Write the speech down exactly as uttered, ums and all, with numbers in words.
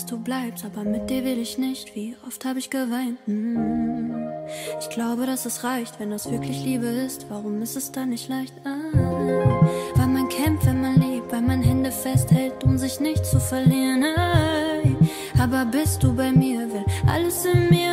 du bleibst, aber mit dir will ich nicht. Wie oft habe ich geweint? Hm. Ich glaube, dass es reicht, wenn das wirklich Liebe ist. Warum ist es dann nicht leicht? Ah. Weil man kämpft, wenn man liebt, weil man Hände festhält, um sich nicht zu verlieren. Ay. Aber bist du bei mir, will alles in mir